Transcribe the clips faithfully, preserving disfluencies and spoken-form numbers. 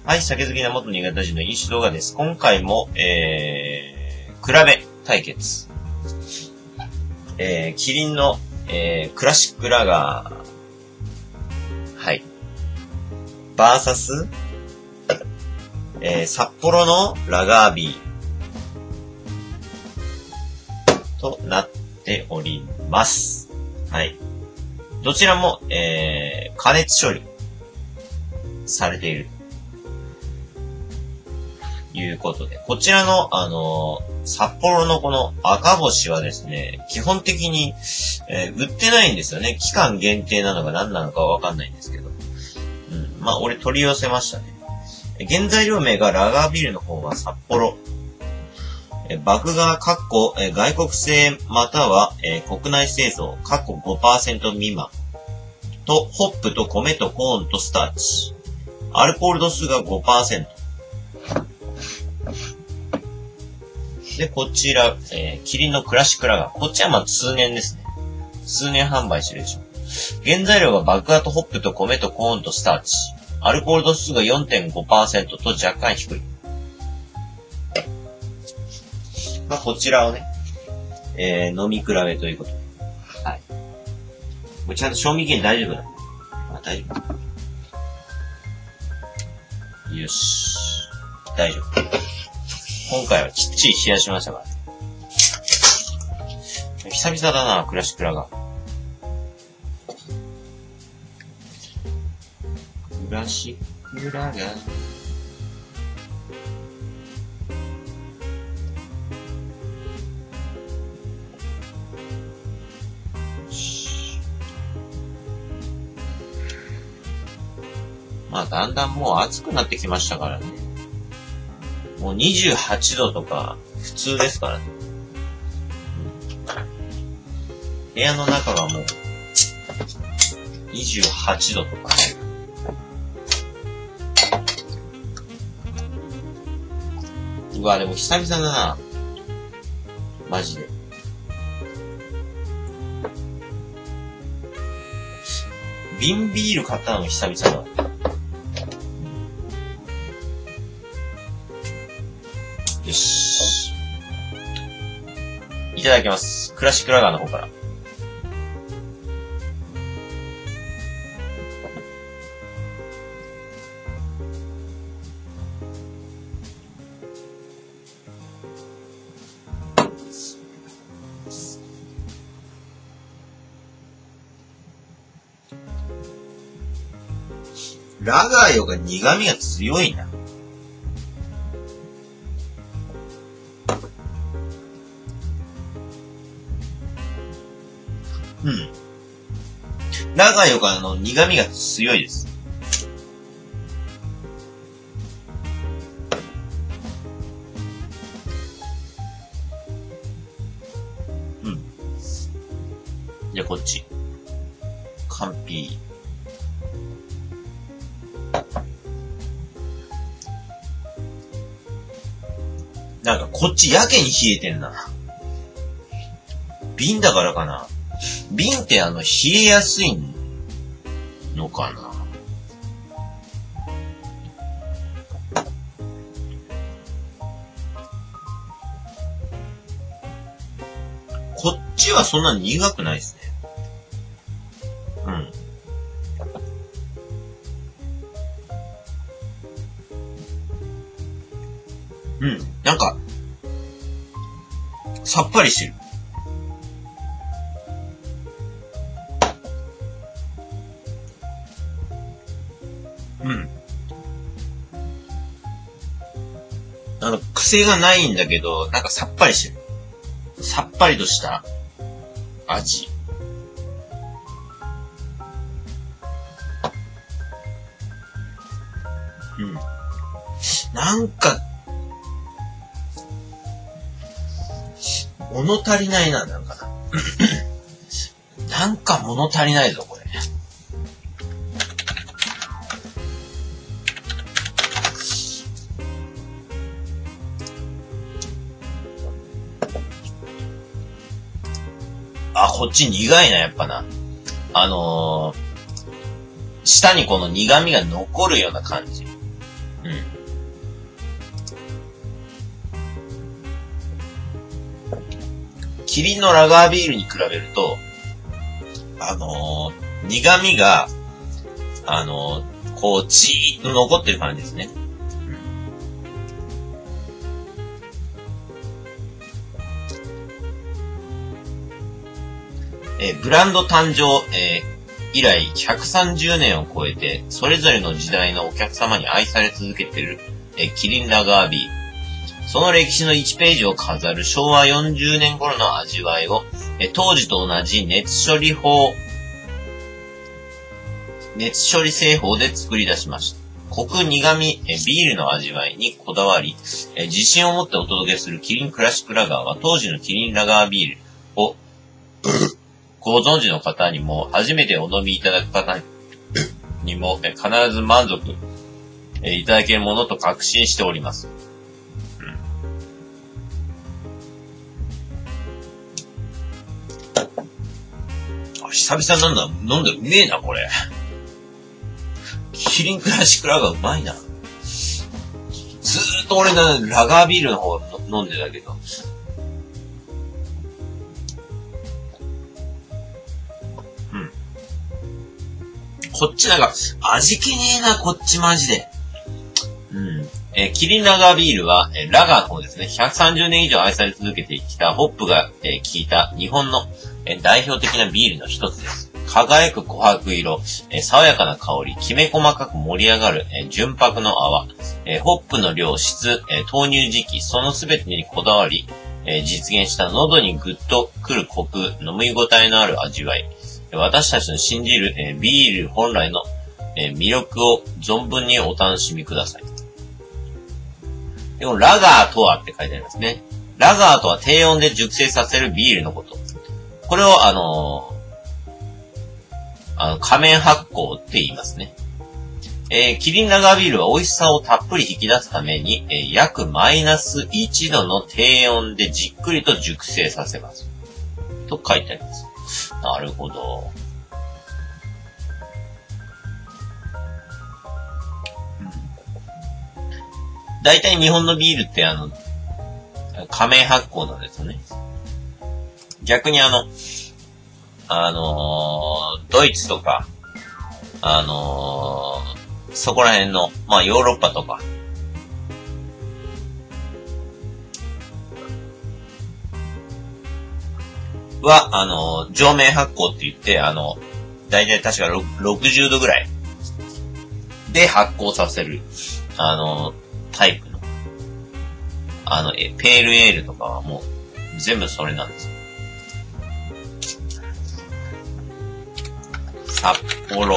はい、酒好きな元新潟人の飲酒動画です。今回も、えー、比べ対決。えー、キリンの、えー、クラシックラガー。はい。バーサス、えー、札幌のラガービー。となっております。はい。どちらも、えー、加熱処理されている。いうことで、こちらの、あのー、札幌のこの赤星はですね、基本的に、えー、売ってないんですよね。期間限定なのか何なのかわかんないんですけど。うん。まあ、俺取り寄せましたね。原材料名がラガービールの方は札幌。えー、麦芽、かっこ、えー、外国製または、えー、国内製造、かっこ ごパーセント 未満。と、ホップと米とコーンとスターチ。アルコール度数が ごパーセント。で、こちら、えー、キリンのクラシックラガー。こっちはまあ通年ですね。通年販売してるでしょ。原材料が麦芽とホップと米とコーンとスターチ。アルコール度数が よんてんごパーセント と若干低い。まあ、こちらをね、えー、飲み比べということで。はい。これちゃんと賞味期限大丈夫だ。あ、大丈夫。よし。大丈夫。今回はきっちり冷やしましたから。久々だな、クラシックラガー。クラシックラガー。まあ、だんだんもう暑くなってきましたからね。もうにじゅうはちどとか普通ですからね。部屋の中がもうにじゅうはちどとか。うわ、でも久々だな。マジで。瓶ビール買ったのも久々だ。よし。いただきます。クラシックラガーの方から。ラガーよが苦味が強いな。うん。ラガーよがあの苦味が強いです。うん。じゃあこっち。完璧。なんかこっちやけに冷えてんな。瓶だからかな。瓶ってあの冷えやすいのかな。こっちはそんなに苦くないですね。うん。うん。なんか、さっぱりしてる。うん。あの、癖がないんだけど、なんかさっぱりしてる。さっぱりとした味。うん。なんか、物足りないな、なんかな。なんか物足りないぞ、これ。あ、こっち苦いな、やっぱな。あのー、舌にこの苦味が残るような感じ。 うん。キリンのラガービールに比べると、あのー、苦味が、あのー、こう、じーっと残ってる感じですね。うん、えー、ブランド誕生、えー、以来ひゃくさんじゅうねんを超えて、それぞれの時代のお客様に愛され続けている、えー、キリンラガービール。その歴史のいちページを飾るしょうわよんじゅうねん頃の味わいを、え当時と同じ熱処理法、熱処理製法で作り出しました。コク苦味えビールの味わいにこだわり、え自信を持ってお届けするキリンクラシックラガーは当時のキリンラガービールをご存知の方にも初めてお飲みいただく方にもえ必ず満足えいただけるものと確信しております。久々なんだ、飲んでうめえな、これ。キリンクラシックラガーうまいな。ずーっと俺な、ラガービールの方飲んでたけど。うん。こっちなんか、味気ねえな、こっちマジで。うん。えー、キリンラガービールは、えー、ラガーの方ですね。ひゃくさんじゅうねん以上愛され続けてきたホップが、えー、効いた日本の、えー、代表的なビールの一つです。輝く琥珀色、えー、爽やかな香り、きめ細かく盛り上がる、えー、純白の泡、えー、ホップの量、質、えー、投入時期、そのすべてにこだわり、えー、実現した喉にグッとくるコク、飲み応えのある味わい。私たちの信じる、えー、ビール本来の、えー、魅力を存分にお楽しみください。でもラガーとはって書いてありますね。ラガーとは低温で熟成させるビールのこと。これをあのー、あの、仮面発酵って言いますね。えー、キリンラガービールは美味しさをたっぷり引き出すために、えー、約マイナスいちどの低温でじっくりと熟成させます。と書いてあります。なるほど。だいたい日本のビールってあの、仮面発酵なんですよね。逆にあの、あのー、ドイツとか、あのー、そこら辺の、まあヨーロッパとか、は、あのー、上面発酵って言って、あの、だいたい確かろくじゅうどぐらいで発酵させる、あのー、タイプの、あの、え、ペールエールとかはもう、全部それなんです。札幌。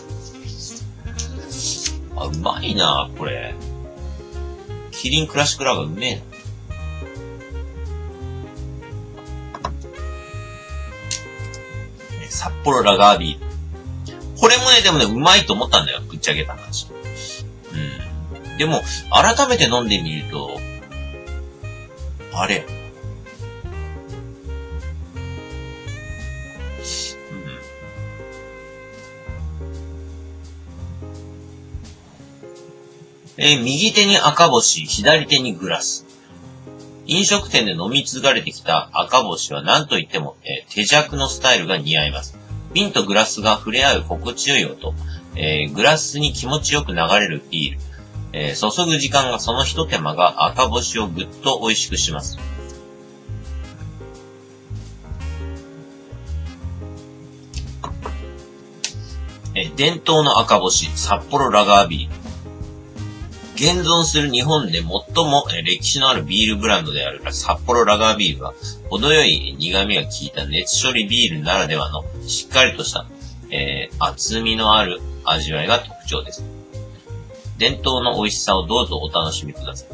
あ、うまいなこれ。キリンクラシックラガーうめえな。札幌ラガービール。これもね、でもね、うまいと思ったんだよ。ぶっちゃけた話。うん。でも、改めて飲んでみると、あれ。えー、右手に赤星、左手にグラス。飲食店で飲み継がれてきた赤星は何と言っても、えー、手酌のスタイルが似合います。瓶とグラスが触れ合う心地よい音、えー、グラスに気持ちよく流れるビール、えー、注ぐ時間がその一手間が赤星をぐっと美味しくします。えー、伝統の赤星、札幌ラガービール。現存する日本で最も歴史のあるビールブランドである札幌ラガービールは、程よい苦味が効いた熱処理ビールならではのしっかりとした、えー、厚みのある味わいが特徴です。伝統の美味しさをどうぞお楽しみください。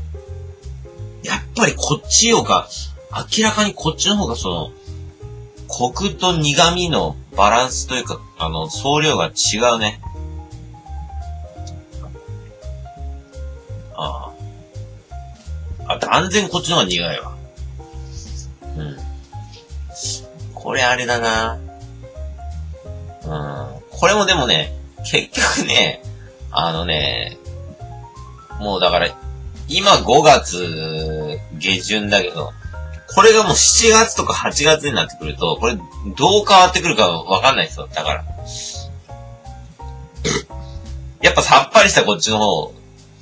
やっぱりこっちよが、明らかにこっちの方がその、 コクと苦味のバランスというか、あの、総量が違うね。ああ。あ、断然こっちの方が苦いわ。うん。これあれだな。うん。これもでもね、結局ね、あのね、もうだから、今ごがつ下旬だけど、これがもうしちがつとかはちがつになってくると、これどう変わってくるかわかんないですよ。だから。やっぱさっぱりしたこっちの方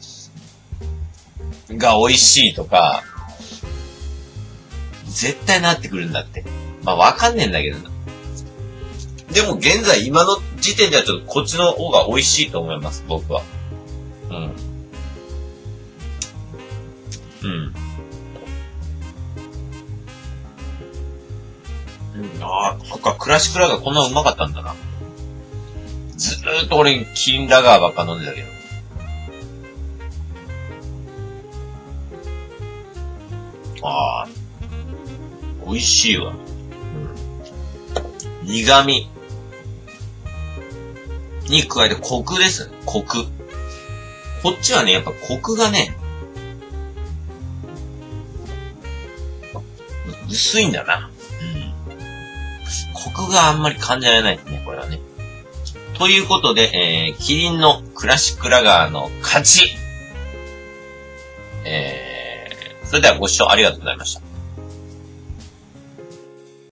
が美味しいとか、絶対なってくるんだって。まあわかんねえんだけどな。でも現在今の時点ではちょっとこっちの方が美味しいと思います、僕は。うん。うん。うん、ああ、そっか、クラシックラガーこんなうまかったんだな。ずーっと俺、キリンラガーばっか飲んでたけど。ああ、美味しいわ。うん。苦味。に加えてコクですね。コク。こっちはね、やっぱコクがね、薄いんだな。うん。コクがあんまり感じられないですね、これはね。ということで、えー、キリンのクラシックラガーの勝ち。えー、それではご視聴ありがとうございました。